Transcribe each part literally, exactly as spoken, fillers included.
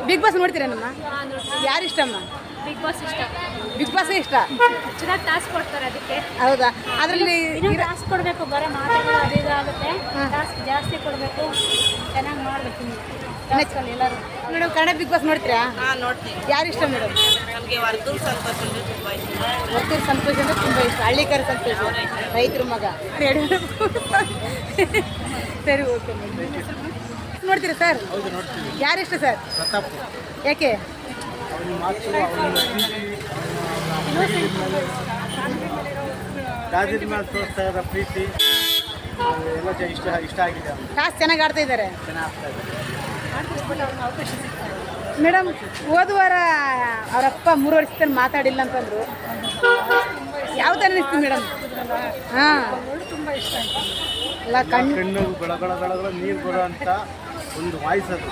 Big boss ನೋಡ್ತೀರಾ ನಮ್ಮ ಯಾರು ಇಷ್ಟಮ್ಮ? ಬಿಗ್ ಬಾಸ್ ಇಷ್ಟ. ಬಿಗ್ ಬಾಸ್ ಇಷ್ಟ. ಚೆನ್ನಾಗಿ ಟಾಸ್ಕ್ ಕೊಡ್ತಾರೆ ಅದಕ್ಕೆ. ಹೌದಾ? ಅದರಲ್ಲಿ ಟಾಸ್ಕ್ ಕೊಡಬೇಕು, ಬರೋ ಮಾತುಗಳು ಅದು ಇದಾಗುತ್ತೆ. ಟಾಸ್ಕ್ ಜಾಸ್ತಿ ಕೊಡಬೇಕು, ಚೆನ್ನಾಗಿ ಮಾಡಬೇಕು ಎಲ್ಲರೂ. ಮೇಡಮ್ ಕನ್ನಡ ಬಿಗ್ ಬಾಸ್ ನೋಡ್ತೀರಾ? ಹಾಂ ನೋಡ್ತೀನಿ. ಯಾರು ಇಷ್ಟ ಮೇಡಮ್? ನಮಗೆ ವರ್ದೂರ್ ಸಂತೋಷ ಅಂದರೆ ತುಂಬ ಇಷ್ಟ. ವರ್ತೂರು ಸಂತೋಷ ಅಂದರೆ ತುಂಬ ಇಷ್ಟ. ಹಳ್ಳಿಕರ ಸಂತೋಷ, ರೈತರ ಮಗ. ಸರಿ, ಓಕೆ ಮೇಡಮ್. ನೋಡ್ತೀರಾ ಸರ್? ಯಾರು ಇಷ್ಟ ಸರ್? ಪ್ರತಾಪ್. ಯಾಕೆ? ರಾಜರ ಮೇಲೆ ತೋರಿಸ್ತಾ ಇರೋ ಪ್ರೀತಿ ಎಲ್ಲ ಇಷ್ಟ ಇಷ್ಟ ಆಗಿದೆ. ಟಾಸ್ಕ್ ಚೆನ್ನಾಗಿ ಆಡ್ತಾ ಇದ್ದಾರೆ. ಚೆನ್ನಾಗಿ ಆಗ್ತಾ ಇದೆ ಮೇಡಮ್. ಹೋದ ವಾರ ಅವರಪ್ಪ ಮೂರು ವರ್ಷದ ಮಾತಾಡಿಲ್ಲ ಅಂತಂದ್ರು. ಯಾವ ಥರ ಅನಿಸ್ತು ಮೇಡಮ್? ಹಾಂ, ತುಂಬ ಇಷ್ಟ ಆಯಿತು. ಎಲ್ಲ ಕಣ್ಣು ಕಣ್ಣು ಗಳಗಳಗಳ ನೀರು ಬರೋ ಅಂತ ಒಂದು ವಾಯ್ಸ್ ಅದು.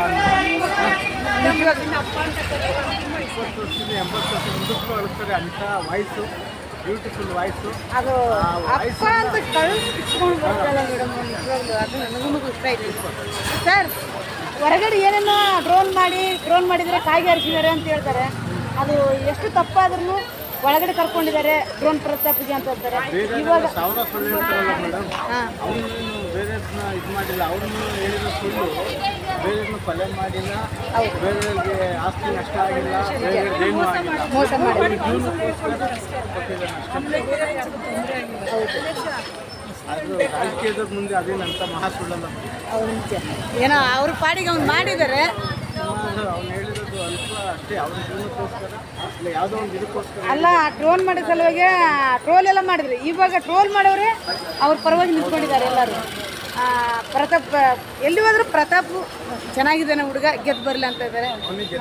ಇಪ್ಪತ್ತು ವರ್ಷದಿಂದ ಎಂಬತ್ತು ವರ್ಷ ಮುಂದಕ್ಕೂ ಅಳಿಸ್ತಾರೆ ಅಂಥ ವಾಯ್ಸು, ಬ್ಯೂಟಿಫುಲ್ ವಾಯ್ಸು. ಅದು ಅಪ್ಪ ಅಂತ ಕಳಿಸ್ಕೊಂಡು ಬರ್ತಾಳೆ ಮೇಡಮ್. ನಿಜವಾಗ್ಲೂ ಅದು ನನಗೂ ಇಷ್ಟ ಆಯ್ತು ಸರ್. ಹೊರಗಡೆ ಏನೇನೋ ಡ್ರೋನ್ ಮಾಡಿ ಡ್ರೋನ್ ಮಾಡಿದರೆ ಕಾಯಿಗೆ ಹರಿಸಿದ್ದಾರೆ ಅಂತ ಹೇಳ್ತಾರೆ. ಅದು ಎಷ್ಟು ತಪ್ಪಾದ್ರೂ ಒಳಗಡೆ ಕರ್ಕೊಂಡಿದ್ದಾರೆ ಡ್ರೋನ್ ಪ್ರತಾಪ್ಗೆ ಅಂತ ಹೇಳ್ತಾರೆ. ಇವಾಗ ಸಾವಿರ ಸುಳ್ಳು ಹೇಳ್ತಾರಲ್ಲ ಮೇಡಮ್, ಹಾಂ, ಅವ್ರನ್ನ ಬೇರೆಯವ್ರನ್ನ ಇದು ಮಾಡಿಲ್ಲ, ಅವ್ರನ್ನ ಹೇಳಿರೋ ಸುಳ್ಳು ಬೇರೆಯವ್ರನ್ನ ಕೊಲೆ ಮಾಡಿಲ್ಲ, ಬೇರೆಯವ್ರಿಗೆ ಆಸ್ತಿ ನಷ್ಟ ಆಗಿಲ್ಲ, ಬೇರೆಯವ್ರಿಗೆ ಏನೂ ಆಗಿಲ್ಲ, ಮೋಸ ಮಾಡಿ ಜೀವನಕ್ಕೋಸ್ಕರ ಕೊಟ್ಟಿದ್ದಾನೆ ಅಷ್ಟೇ. ಅದು ರಾಜಕೀಯದ ಮುಂದೆ ಅದೇನಂತ ಮಹಾ ಸುಳ್ಳಲ್ಲ. ಅವ್ರು ನಿಜ ಏನೋ ಅವ್ರ ಪಾಡಿಗೆ ಅವ್ನು ಮಾಡಿದ್ದಾರೆ. ಅವ್ನು ಹೇಳಿರೋದು ಅಲ್ಪ ಅಷ್ಟೇ, ಅವ್ರ ಜೀವನಕ್ಕೋಸ್ಕರ ಇಲ್ಲ ಯಾವುದೋ ಒಂದು ಇದಕ್ಕೋಸ್ಕರ ಅಲ್ಲ, ಟ್ರೋಲ್ ಮಾಡೋ ಸಲುವಾಗಿ ಟ್ರೋಲ್ ಎಲ್ಲ ಮಾಡಿದ್ರು. ಇವಾಗ ಟ್ರೋಲ್ ಮಾಡೋರೆ ಅವ್ರ ಪರವಾಗಿ ನಿಂತ್ಕೊಂಡಿದ್ದಾರೆ ಎಲ್ಲರೂ. ಪ್ರತಾಪ್ ಎಲ್ಲಿ ಹೋದ್ರು ಪ್ರತಾಪ್ ಚೆನ್ನಾಗಿದ್ದಾನೆ ಹುಡುಗ, ಗೆದ್ದು ಬರಲಿ ಅಂತ ಇದ್ದಾರೆ. ಅವನಿಗೆ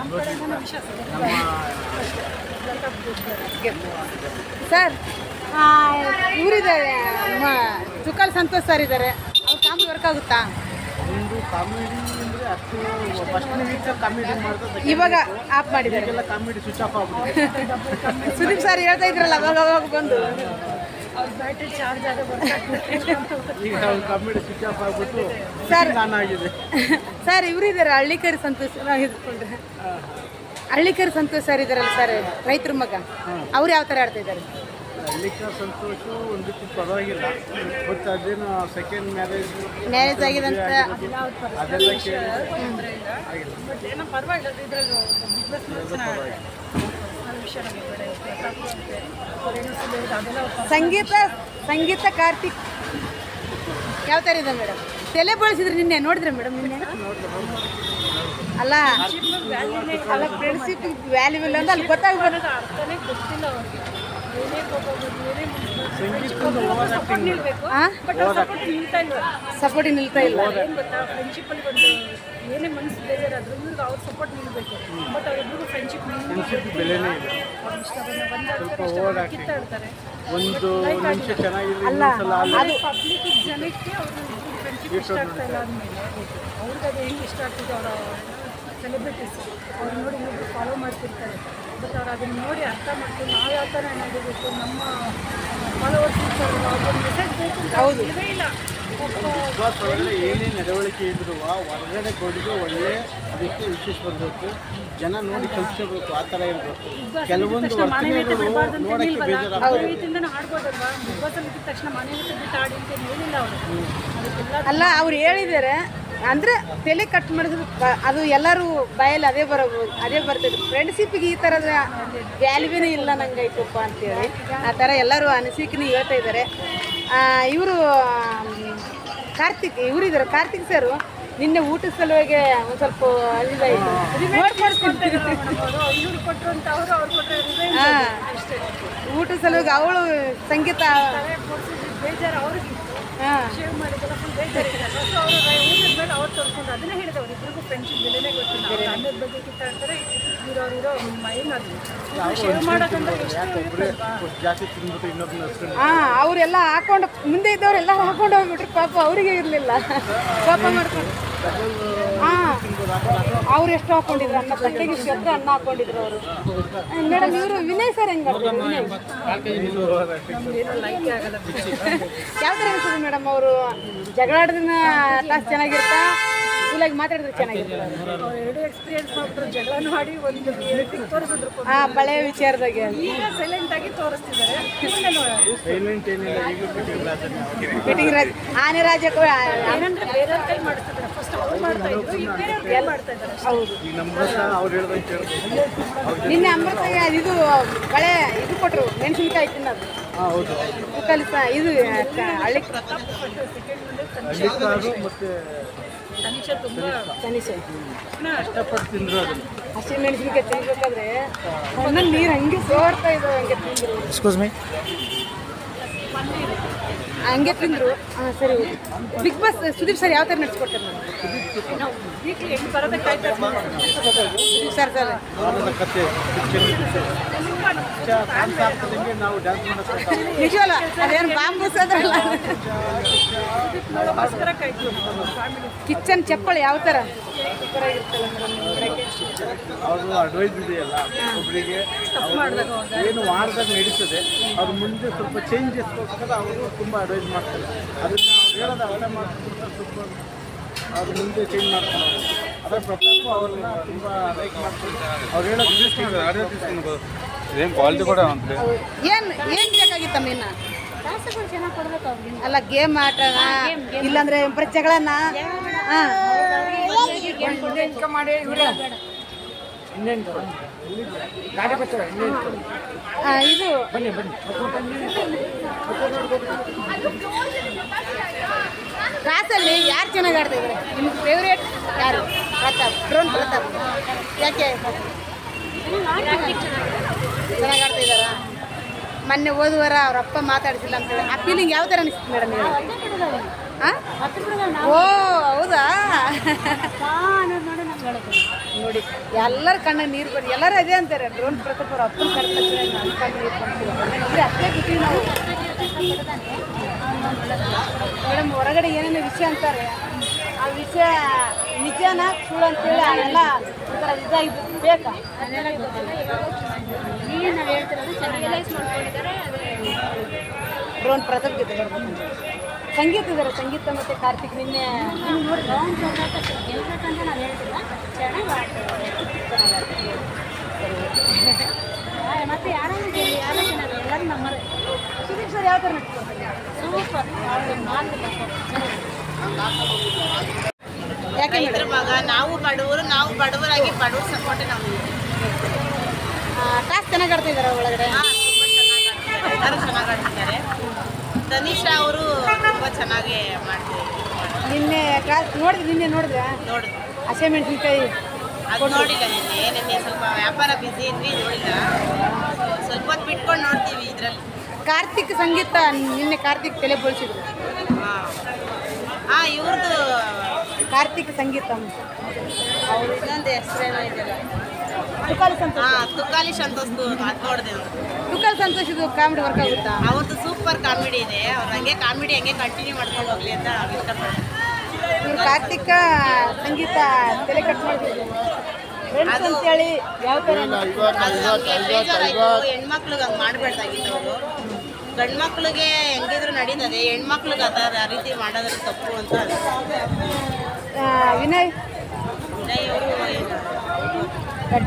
ಸರ್ ಇವರಿದ್ದಾರೆ, ತುಕಾಲ್ ಸಂತೋಷ್ ಸರ್ ಇದ್ದಾರೆ. ಅವ್ರು ಕಾಮಿಡಿ ವರ್ಕ್ ಆಗುತ್ತಾ? ಒಂದು ಕಾಮಿಡಿ ಅಂದರೆ ಅಷ್ಟು ಫಸ್ಟ್ ವೀಕ್ ಕಾಮಿಡಿ ಮಾಡ್ತಾರೆ, ಇವಾಗ ಆಫ್ ಮಾಡಿದ್ದಾರೆ. ಎಲ್ಲ ಕಾಮಿಡಿ ಸ್ವಿಚ್ ಆಫ್ ಆಗ್ಬಿಡುತ್ತೆ. ಸುದೀಪ್ ಸರ್ ಹೇಳ್ತಾ ಇದ್ರಲ್ಲ ಅವಾಗ ಅವಾಗ ಬಂದು ಬ್ಯಾಟ್ರಿ ಚಾರ್ಜ್ ಆಗ ಈಗ ಅವ್ರು ಕಾಮಿಡಿ ಸ್ವಿಚ್ ಆಫ್ ಆಗ್ಬಿಟ್ಟು ಸರ್ ಆನ್ ಆಗಿದೆ. ಸರ್ ಇವರು ಇದ್ದಾರೆ ಹಳ್ಳಿಕರಿ ಸಂತೋಷ್ ಹಿಡ್ಕೊಂಡ್ರೆ. ಹಳ್ಳಿಕರಿ ಸಂತೋಷ್ ಸರ್ ಇದ್ದಾರಲ್ಲ ಸರ್, ರೈತರ ಮಗ, ಅವ್ರು ಯಾವ ಥರ ಆಡ್ತಾ ಇದ್ದಾರೆ? ಹಳ್ಳಿಕ ಸಂತೋಷ ಒಂದಕ್ಕೂ ಪರವಾಗಿಲ್ಲ. ಮತ್ತು ಅದೇನು ಸೆಕೆಂಡ್ ಮ್ಯಾರೇಜ್ ಮ್ಯಾರೇಜ್ ಆಗಿದೆ ಅಂತ ಅದೆಲ್ಲ ಕೇಳಿ ಆಗಿಲ್ಲ. ಬಟ್ ಏನೋ ಪರವಾಗಿಲ್ಲ ಇದ್ರಲ್ಲಿ ಬಿಗ್ ಬಾಸ್ ಸಂಗೀತ ಸಂಗೀತ ಕಾರ್ತಿಕ್ ಯಾವ ಥರ ಇದೆ ಮೇಡಮ್? ತಲೆ ಬಳಸಿದ್ರೆ ನಿನ್ನೆ ನೋಡಿದ್ರೆ ಮೇಡಮ್? ನಿನ್ನೆ ಅಲ್ಲ ಅಲ್ಲ ಫ್ರೆಂಡ್ಶಿಪ್ ವ್ಯಾಲ್ಯೂ ಇಲ್ಲ ಅಂತ ಅಲ್ಲಿ ಗೊತ್ತಾಗ್ಬಾರ್ದು. ಅರ್ಥನೇ ಗೊತ್ತಿಲ್ಲ ಅವ್ರಿಗೆ. ಏನೇ ಸಂಗೀತ ನಿಲ್ಬೇಕು, ಬಟ್ ಸಪೋರ್ಟ್ ನಿಲ್ತಾ ಇಲ್ಲ. ಸಪೋರ್ಟಿಗೆ ನಿಲ್ತಾ ಇಲ್ಲ. ಏನು ಗೊತ್ತಾ, ಫ್ರೆಂಡ್ಶಿಪ್ಪಲ್ಲಿ ಒಂದು ಏನೇ ಮನಸ್ಸು ಬೇಜಾರಾದ್ರು ಇವ್ರಿಗೆ ಅವ್ರ ಸಪೋರ್ಟ್ ನಿಲ್ಬೇಕು. ಬಟ್ ಅವರಿಬ್ಬರಿಗೂ ಫ್ರೆಂಡ್ಶಿಪ್ ಫ್ರೆಂಡ್ಶಿಪ್ ಬೆಲೆನೇ ಇಲ್ಲ. ಅವ್ರು ಇಷ್ಟ ಬಂದ ಕಿತ್ತಾಡ್ತಾರೆ. ಒಂದು ನಿಮಿಷ ಚೆನ್ನಾಗಿದೆ, ಅಲ್ಲ ಇನ್ನೊಂದ್ಸಲ ಅಲ್ಲಿ ಅದು ಪಬ್ಲಿಕ್ ಜನಕ್ಕೆ ಅವರು ಫ್ರೆಂಡ್ಶಿಪ್ ಇಷ್ಟ ಆಗ್ತಾ ಇಲ್ಲ ಅಂದಮೇಲೆ ಅವ್ರಿಗೆ ಅದು ಹೆಂಗೆ ಇಷ್ಟ ಆಗ್ತಿದೆ. ಅವರ ಸೆಲೆಬ್ರಿಟೀಸ್ ಅವ್ರು ನೋಡಿ ಇನ್ನೊಬ್ರು ಫಾಲೋ ಮಾಡ್ತಿರ್ತಾರೆ. ಬಟ್ ಅವ್ರು ಅದನ್ನು ನೋಡಿ ಅರ್ಥ ಮಾಡ್ಕೊಂಡು ನಾವು ಯಾವ ಥರ ನಡೀಬೇಕು, ನಮ್ಮ ಫಾಲೋವರ್ಸ್ ಇರ್ತಾರಲ್ಲ ಅವ್ರಿಗೆ ಮೆಸೇಜ್ ಬೇಕು ಅಂತ ಹೌದು. ಇದೇ ಇಲ್ಲ. ವಿಶ್ವಾಸ ಒಳ್ಳೆ ಏನೇ ನಡವಳಿಕೆ ಇದ್ರು ಹೊರಗಡೆ ಕೊಡುಗೆ ಒಳ್ಳೆ ಅದಕ್ಕೆ ವಿಶೇಷ ಬರಬೇಕು, ಜನ ನೋಡಿ ಕಲಿಸಬೇಕು, ಆ ಥರ ಇರಬೇಕು. ಕೆಲವೊಂದು ವರ್ತನೆಗಳು ನೋಡೋಕ್ಕೆ ಬೇಜಾರಾಗ್ತದೆ. ರೀತಿಯಿಂದನೂ ಆಡ್ಬೋದಲ್ವಾ? ಬಿಗ್ ಬಾಸ್ ಅಲ್ಲಿ ತಕ್ಷಣ ಮನೆಯಲ್ಲಿ ಬಿಟ್ಟು ಆಡಿ ಅಂತ ಹೇಳಿಲ್ಲ ಅವರು. ಅದಕ್ಕೆಲ್ಲ ಅಲ್ಲ ಅವ್ರು ಹೇಳಿದ್ದಾರೆ ಅಂದರೆ ತಲೆ ಕಟ್ ಮಾಡಿದ್ರು ಬ- ಅದು ಎಲ್ಲರೂ ಬಾಯಲ್ಲಿ ಅದೇ ಬರಬಹುದು, ಅದೇ ಬರ್ತದೆ. ಫ್ರೆಂಡ್ಶಿಪ್ಗೆ ಈ ಥರದ ವ್ಯಾಲ್ಯೂನೇ ಇಲ್ಲ ನಂಗೈತಪ್ಪ ಅಂತೇಳಿ ಆ ಥರ ಎಲ್ಲರೂ ಅನಿಸಿಕೆನೇ ಹೇಳ್ತಾ ಇದ್ದಾರೆ. ಇವರು ಕಾರ್ತಿಕ್ ಇವರಿದ್ದಾರೆ, ಕಾರ್ತಿಕ್ ಸರು ನಿನ್ನೆ ಊಟದ ಸಲುವಾಗಿ ಒಂದು ಸ್ವಲ್ಪ ಇದಾಯಿತು. ಇವ್ರು ಕೊಟ್ಟರು ಅಂತ ಅವರು ಅವ್ರು ಕೊಟ್ಟರೆ ಹಾಂ, ಅಷ್ಟೇ. ಊಟದ ಸಲುವಾಗಿ ಅವಳು ಸಂಗೀತ ಬೇಜಾರು ಅವ್ರಿಗೆ ಹಾಂ ಶೇವ್ ಮಾಡಿದ್ದೆಲ್ಲ ಫುಲ್ ಬೇಜಾರಿಲ್ಲ. ಸೊ ಅವರು ಊಟದ ಮೇಲೆ ಅವ್ರು ತೋರಿಸ್ಕೊಂಡು ಅದನ್ನೇ ಹೇಳಿದವ್ರು. ಇಬ್ಬರಿಗೂ ಫ್ರೆಂಡ್ಶಿಪ್ ಬೆಲೆನೇ ಗೊತ್ತಿಲ್ಲ. ಅವ್ರು ಅನ್ನದ ಬಗ್ಗೆ ಕಿತ್ತಾಡ್ತಾರೆ, ಇರೋರು ಇರೋ ಮೈನಾದ್ರು ಶೇವ್ ಮಾಡೋದಂದ್ರೆ ಎಷ್ಟು ಇರುತ್ತಲ್ವಾ? ಜಾಸ್ತಿ ತಿಂದ್ಬಿಟ್ಟು ಇನ್ನೊಬ್ಬನ ಹೆಸ್ರು ಹಾಂ ಅವರೆಲ್ಲ ಹಾಕೊಂಡು ಮುಂದೆ ಇದ್ದವರೆಲ್ಲ ಹಾಕೊಂಡು ಹೋಗ್ಬಿಟ್ರು. ಪಾಪ ಅವರಿಗೆ ಇರಲಿಲ್ಲ, ಪಾಪ ಮಾಡ್ಕೊಂಡು. ಹಾಂ ಅವ್ರು ಎಷ್ಟು ಹಾಕೊಂಡಿದ್ರು ಅನ್ನ ತಟ್ಟೆಗೆ ಇಷ್ಟು ಅನ್ನ ಹಾಕೊಂಡಿದ್ರು ಅವರು. ಮೇಡಮ್ ಇವರು ವಿನಯ್ ಸರ್ ಹೆಂಗೆ ವಿನಯ್ ಯಾವ ಥರ ಅನಿಸ್ತದೆ ಮೇಡಮ್? ಅವರು ಜಗಳ ಆಡೋದನ್ನ ಟಾಸ್ ಚೆನ್ನಾಗಿರ್ತಾ, ಫುಲ್ ಕೂಲಾಗಿ ಮಾತಾಡಿದ್ರೆ ಚೆನ್ನಾಗಿರ್ತದೆ. ಅವ್ರು ಎರಡು ಎಕ್ಸ್ಪೀರಿಯನ್ಸ್ ಮಾಡ್ಬಿಟ್ರು, ಜಗಳನೂ ಆಡಿ ಒಂದು ಮೀಟಿಂಗ್ ತೋರಿಸಿದ್ರು. ಹಾಂ, ಬಳೆ ವಿಚಾರದಾಗೆ ಈಗ ಸೈಲೆಂಟ್ ಆಗಿ ತೋರಿಸ್ತಿದ್ದಾರೆ. ಸೈಲೆಂಟ್ ಏನಿಲ್ಲ, ಈಗಲೂ ಫಿಟ್ಟಿಂಗ್ ರಾಜನೇ. ಫಿಟ್ಟಿಂಗ್ ರಾಜ ಆನೆ ರಾಜಕ್ಕೂ ಏನಂದ್ರೆ ಬೇರೆಯವ್ರ ಕೈ ಮಾಡಿಸ್ತಿದ್ದಾರೆ. ಫಸ್ಟ್ ಅವ್ರು ಮಾಡ್ತಾ ಇದ್ರು, ಈಗ ಬೇರೆಯವ್ರ ಕೈ ಮಾಡ್ತಾ ಇದ್ದಾರೆ. ಹೌದು. ಈಗ ನಮ್ಮ ಅವ್ರು ಹೇಳ್ದಂಗೆ ಕೇಳ್ಬೋದು. ನಿನ್ನೆ ಅಮೃತಗೆ ಇದು ಬಳೆ ಇದು ಕೊಟ್ಟರು, ಮೆಣಸಿನ್ಕಾಯಿ ತಿನ್ನೋದು. ಹಾಂ ಹೌದು, ಮುಕ್ಕಲ್ಲಿ ಸಹ ಇದು ಹಳ್ಳಿ ಹಳ್ಳಿಕಾರು ಮತ್ತು ತನಿಷಾ ತುಂಬ ತನಿಷೆ ಕಷ್ಟಪಟ್ಟು ತಿಂದರು ಅದನ್ನು. ಹಸಿ ಮೆಣಸಿನ್ಕಾಯಿ ತಿನ್ಬೇಕಾದ್ರೆ ಒಂದೊಂದು ನೀರು ಹಂಗೆ ಸೋರ್ತಾ ಇದ್ದಾವೆ. ಹಂಗೆ ತಿಂದ್ರು ಎಕ್ಸ್ಕ್ಯೂಸ್ ಮೀ, ಹಂಗೆ ತಿಂದ್ರು. ಹಾಂ ಸರಿ. ಬಿಗ್ ಬಾಸ್ ಸುದೀಪ್ ಸರ್ ಯಾವ ಥರ ನಡೆಸ್ಕೊಡ್ತಾರೆ ಮೇಡಮ್? ನಾವು ವೀಕ್ಲಿ ಎಂಟು ಬರೋದೇ ಕಾಯ್ತಾ ಇರ್ತೀವಿ. ಸುದೀಪ್ ಸರ್ ಸರ್ ವಾರದ ಕತೆ ಆಗ್ತದಂಗೆ ನಾವು ಡ್ಯಾನ್ಸ್ ಮಾಡೋಕ್ಕೆ ನಿಜವಲ್ಲ, ಅದೇನು ಬಾಂಬೂಸ್ ಅದ್ರಲ್ಲ. ನೋಡೋಕ್ಕೋಸ್ಕರ ಕಾಯ್ತೀವಿ ಫ್ಯಾಮಿಲಿ. ಕಿಚನ್ ಚಪ್ಪಳಿ ಯಾವ ಥರ ಸೂಪರ್ ಆಗಿರ್ತಲ್ಲ ಮೇಡಮ್ ನೋಡೋಕ್ಕೆ. ಅವ್ರದ್ದು ಅಡ್ವೈಸ್ ಇದೆಯಲ್ಲ ಒಬ್ಬರಿಗೆ, ಏನು ವಾರದಾಗ ನಡೀತದೆ ಅವ್ರು ಮುಂದೆ ಸ್ವಲ್ಪ ಚೇಂಜಸ್ಗೋಸ್ಕರ ಅವರು ತುಂಬ ಅಡ್ವೈಸ್ ಮಾಡ್ತಾರೆ. ಅದನ್ನು ಅವ್ರು ಹೇಳೋದು ಅರ್ಥ ಮಾಡ್ಕೊಂಡು ಸ್ವಲ್ಪ ಅವ್ರು ಮುಂದೆ ಚೇಂಜ್ ಮಾಡ್ತಾರೆ. ಅದೇ ಪ್ರತಾಪ್ ಅವ್ರನ್ನ ತುಂಬ ಲೈಕ್ ಮಾಡ್ತಾರೆ. ಅವ್ರು ಹೇಳೋದು ಏನು ಕ್ವಾಲಿಟಿ ಕೂಡ ಅಂತ ಏನು ಏನು ಬೇಕಾಗಿತ್ತಮ್ಮ ಇನ್ನು? ಅಲ್ಲ ಗೇಮ್ ಆಟನಾ ಇಲ್ಲಾಂದ್ರೆ ಬರೀ ಜಗಳನ? ಹಾಂ ಇದು ಕ್ಲಾಸಲ್ಲಿ ಯಾರು ಚೆನ್ನಾಗಿ ಆಡ್ತಾ ಇದ್ದಾರೆ? ನಿಮ್ಗೆ ಫೇವ್ರೇಟ್ ಯಾರು? ಪ್ರತಾಪ್, ಡ್ರೋನ್ ಪ್ರತಾಪ್. ಯಾಕೆ ಚೆನ್ನಾಗಿ ಆಡ್ತಾ ಇದ್ದಾರಾ? ಮೊನ್ನೆ ಓದುವರ ಅವ್ರ ಅಪ್ಪ ಮಾತಾಡ್ಸಿಲ್ಲ ಅಂತೇಳಿ ಆ ಫೀಲಿಂಗ್ ಯಾವ ಥರ ಅನಿಸ್ತು ಮೇಡಮ್ ನೀವು? ಹಾಂ, ಓ ಹೌದಾ? ನೋಡಿ ಎಲ್ಲರ ಕಣ್ಣ ನೀರು ಬನ್ನಿ, ಎಲ್ಲರೂ ಅದೇ ಅಂತಾರೆ. ಡ್ರೋನ್ ಪ್ರತಾಪ್ ಅವ್ರ ಅಪ್ಪನ ಕರ್ತಾರೆ ನನ್ನ ಕಣ್ಣು ನೀರು ಬಂದ್ಬಿಟ್ಟು ಅಷ್ಟೇ ಬಿಟ್ಟು ನಾವು ಮೇಡಮ್ ಹೊರಗಡೆ ಏನೇನೋ ವಿಷಯ ಅಂತಾರೆ. ಆ ವಿಷಯ ನಿಜನಾ ಸುಳ್ಳು ಅಂತೇಳಿ ಎಲ್ಲ ಒಂಥರ ಇದಾಗಿದ್ದು ಬೇಕಾ? ಡ್ರೋನ್ ಪ್ರತಾಪ್ ಗೆ ಸಂಗೀತ ಇದ್ದಾರೆ. ಸಂಗೀತ ಮತ್ತು ಕಾರ್ತಿಕ್ ನಿನ್ನೆ ಮತ್ತೆ ಯಾರು ಯಾರು ಎಲ್ಲರೂ ನಮ್ಮರೆ. ಸುದೀಪ್ ಸರ್ ಯಾವ ಥರ ನಡ್ಸ್ಕೊಡ್ತಾರೆ? ಸೂಪರ್. ಯಾಕೆ ರೈತರ ಮಗ, ನಾವು ಬಡವರು, ನಾವು ಬಡವರಾಗಿ ಬಡವ್ರ ಸಪೋರ್ಟ್ ನಮ್ಗೆ. ಕ್ಲಾಸ್ ಚೆನ್ನಾಗಿ ಆಡ್ತಾ ಇದ್ದಾರೆ ಒಳಗಡೆ. ಹಾಂ, ತುಂಬ ಚೆನ್ನಾಗಿ ಆಡ್ತಾರೆ, ಎಲ್ಲರೂ ಚೆನ್ನಾಗಿ ಆಡ್ತಿದ್ದಾರೆ. ತನಿಷಾ ಅವರು ತುಂಬ ಚೆನ್ನಾಗಿ ಮಾಡ್ತಾರೆ. ನಿನ್ನೆ ಕ್ಲಾಸ್ ನೋಡಿದ್ರೆ ನಿನ್ನೆ ನೋಡಿದ್ರೆ ನೋಡಿದ್ವಿ, ಹಸೆ ಮೆಣಸಿನ್ಕಾಯಿ ಅದು ನೋಡಿಲ್ಲ. ನಿನ್ನೆ ನಿನ್ನೆ ಸ್ವಲ್ಪ ವ್ಯಾಪಾರ ಬ್ಯುಸಿ ಇದ್ವಿ, ನೋಡಿಲ್ಲ. ಸ್ವಲ್ಪ ಹೊತ್ತು ಬಿಟ್ಕೊಂಡು ನೋಡ್ತೀವಿ ಇದರಲ್ಲಿ. ಕಾರ್ತಿಕ್ ಸಂಗೀತ ನಿನ್ನೆ ಕಾರ್ತಿಕ್ ತಲೆ ಬೋಳಿಸಿದ್ರು. ಹಾಂ ಹಾಂ ಇವ್ರದ್ದು ಕಾರ್ತಿಕ್ ಸಂಗೀತ ಅವ್ರು ಇನ್ನೊಂದು ಹೆಸರೇನೋ ಇದೆಯಲ್ಲ. ತುಕಾಲಿ ಸಂತೋಷ್. ಹಾಂ, ತುಕಾಲಿ ಸಂತೋಷ್ದು ಅದು ನೋಡಿದೆ. ತುಕಾಲಿ ಸಂತೋಷದು ಕಾಮಿಡಿ ವರ್ಕ್ ಆಗುತ್ತಾ? ಅವ್ರದ್ದು ಸೂಪರ್ ಕಾಮಿಡಿ ಇದೆ. ಅವ್ರು ಹಂಗೆ ಕಾಮಿಡಿ ಹಂಗೆ ಕಂಟಿನ್ಯೂ ಮಾಡ್ಕೊಂಡು ಹೋಗ್ಲಿ ಅಂತ ನಾವು ಇಷ್ಟಪಡ್ತೀವಿ. ಇವ್ರು ಕಾರ್ತಿಕ ಸಂಗೀತ ತಲೆ ಕಟ್ ಮಾಡಿದ್ರು ಫ್ರೆಂಡ್ಸ್ ಅಂತೇಳಿ ಯಾವ ಥರ? ಅದು ನಮಗೆ ಬೇಜಾರಾಯಿತು. ಹೆಣ್ಮಕ್ಳಿಗೆ ಹಂಗೆ ಮಾಡಬೇಡ್ದಾಗಿತ್ತು. ಅವರು ಗಂಡು ಮಕ್ಳಿಗೆ ಹೆಂಗಿದ್ರು ನಡೀತದೆ, ಹೆಣ್ಮಕ್ಳಿಗೆ ಆ ಥರ ಆ ರೀತಿ ಮಾಡೋದ್ರ ತಪ್ಪು ಅಂತ ಆ, ವಿನಯ್ ವಿನಯ್ ಅವರು ಗಡ್ಡ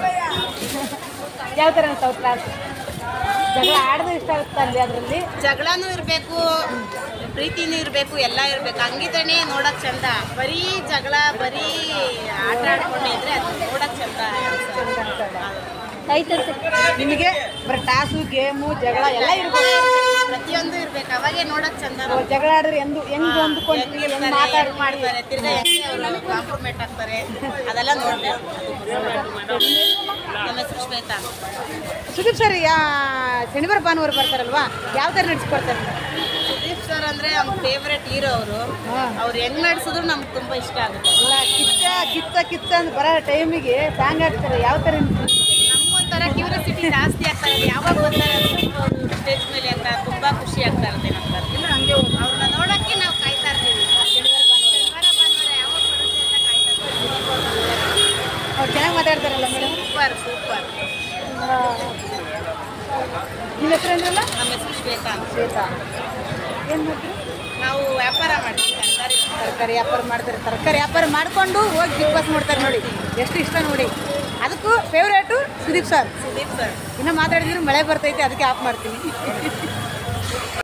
ಯಾವ ಥರ ಅನ್ಸ್ತಾವ ಕ್ಲಾಸ್? ಜಗಳ ಆಡೋದು ಇಷ್ಟ ಆಗುತ್ತೆ ಅಲ್ಲಿ. ಅದರಲ್ಲಿ ಜಗಳನೂ ಇರಬೇಕು, ಪ್ರೀತಿನೂ ಇರಬೇಕು, ಎಲ್ಲ ಇರಬೇಕು. ಹಂಗಿದ್ರೆ ನೋಡೋಕೆ ಚಂದ. ಬರೀ ಜಗಳ, ಬರೀ ಆಟ ಆಡ್ಕೊಂಡೇ ಇದ್ರೆ ಅದು ನೋಡೋಕೆ ಚಂದ ನಿಮಗೆ ಬರೀ ಟಾಸು ಗೇಮು ಜಗಳ ಎಲ್ಲ ಇರ್ಬೋದು. ಪ್ರತಿಯೊಂದು ಇರ್ಬೇಕು, ಅವಾಗೇ ನೋಡೋಕೆ ಚಂದ. ಜಗಳ ಆಡಿದ್ರೆ ಎಂದು ಹೆಂಗ್ ಹೊಂದ್ಕೊಂಡು ಹೆಂಗ್ ಮಾತಾಡಿ ಮಾಡ್ತಾರೆ, ತಿರ್ಗಾ ಹೆಂಗೆ ಅವರು ಕಾಂಪ್ರಮೈಟ್ ಆಗ್ತಾರೆ, ಅದೆಲ್ಲ ನೋಡ್ಬೇಕು. ನಮ್ಮ ಹೆಸರು ಶ್ವೇತಾ. ಸುದೀಪ್ ಸರ್ ಯಾ ಶನಿವಾರ ಭಾನುವಾರ ಬರ್ತಾರಲ್ವಾ, ಯಾವ ಥರ ನಡೆಸ್ಕೊಡ್ತಾರೆ? ಸುದೀಪ್ ಸರ್ ಅಂದರೆ ನಮ್ಮ ಫೇವ್ರೆಟ್ ಹೀರೋ ಅವರು. ಅವ್ರು ಹೆಂಗ್ ನಡೆಸಿದ್ರು ನಮ್ಗೆ ತುಂಬ ಇಷ್ಟ ಆಗುತ್ತೆ. ಅಲ್ಲ ಕಿಚ್ಚ ಕಿಚ್ಚ ಕಿಚ್ಚ ಅಂತ ಬರೋ ಟೈಮಿಗೆ ಸಾಂಗ್ ಹಾಕ್ತಾರೆ. ಯಾವ ಥರ ನಮಗೊಂಥರ ಕ್ಯೂರಿಯಾಸಿಟಿ ಜಾಸ್ತಿ ಆಗ್ತಾ ಇದೆ. ಯಾವಾಗ ಬರ್ತಾರೆ ಅವರು ಸ್ಟೇಜ್ ಮೇಲೆ ಅಂತ ತುಂಬ ಖುಷಿ ಆಗ್ತಾ ಇರುತ್ತೆ ನಮ್ಗೆ. ಇಲ್ಲ ಹಂಗೆ ಅವ್ರನ್ನ ನೋಡೋಕ್ಕೆ ನಾವು ಕಾಯ್ತಾ ಇರ್ತೀವಿ. ಶನಿವಾರ ಭಾನುವಾರ ಭಾನುವಾರ ಯಾವಾಗ ಬರುತ್ತೆ ಅಂತ ಕಾಯ್ತಾ ಇರ್ತೀವಿ. ಅವ್ರು ಚೆನ್ನಾಗಿ ಮಾತಾಡ್ತಾರಲ್ಲ ಮೇಡಮ್. Super super. ನಿಮ್ಮ ಹೆಸರು ಅಂದ್ರಲ್ಲ? ನಮ್ಮ ಹೆಸರು ಶ್ವೇತಾ ಅಂತ. ಶ್ವೇತಾ. ಏನು ಮಾಡ್ತೀವಿ? ನಾವು ವ್ಯಾಪಾರ ಮಾಡ್ತೀವಿ, ತರಕಾರಿ ತರಕಾರಿ ವ್ಯಾಪಾರ ಮಾಡ್ತಾರೆ, ತರಕಾರಿ ವ್ಯಾಪಾರ ಮಾಡಿಕೊಂಡು ಹೋಗಿ ಬಿಗ್ ಬಾಸ್ ನೋಡ್ತಾರೆ ನೋಡಿ, ಎಷ್ಟು ಇಷ್ಟ ನೋಡಿ. ಅದಕ್ಕೂ favourite Sudeep sir. Sudeep sir ಇನ್ನೂ ಮಾತಾಡಿದ್ರು ಮಳೆ ಬರ್ತೈತೆ, ಅದಕ್ಕೆ ಆಫ್ ಮಾಡ್ತೀನಿ.